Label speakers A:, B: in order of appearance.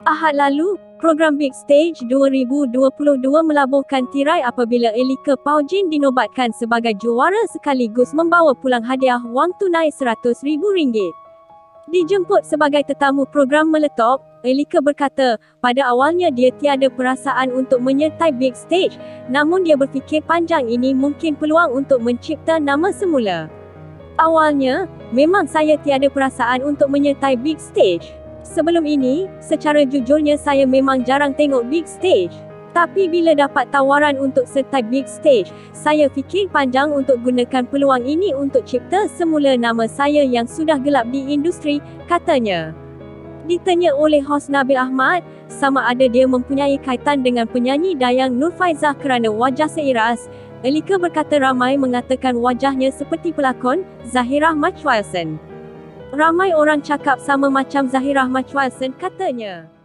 A: Ahad lalu, program Big Stage 2022 melabuhkan tirai apabila Elika Paujin dinobatkan sebagai juara sekaligus membawa pulang hadiah wang tunai RM100,000. Dijemput sebagai tetamu program Meletup, Elika berkata, pada awalnya dia tiada perasaan untuk menyertai Big Stage, namun dia berfikir panjang ini mungkin peluang untuk mencipta nama semula. Awalnya, memang saya tiada perasaan untuk menyertai Big Stage. Sebelum ini, secara jujurnya saya memang jarang tengok Big Stage. Tapi bila dapat tawaran untuk sertai Big Stage, saya fikir panjang untuk gunakan peluang ini untuk cipta semula nama saya yang sudah gelap di industri, katanya. Ditanya oleh hos Nabil Ahmad, sama ada dia mempunyai kaitan dengan penyanyi dayang Nur Faizah kerana wajah seiras, Elika berkata ramai mengatakan wajahnya seperti pelakon Zahirah Machwilson. Ramai orang cakap sama macam Zahirah Machwilson, katanya.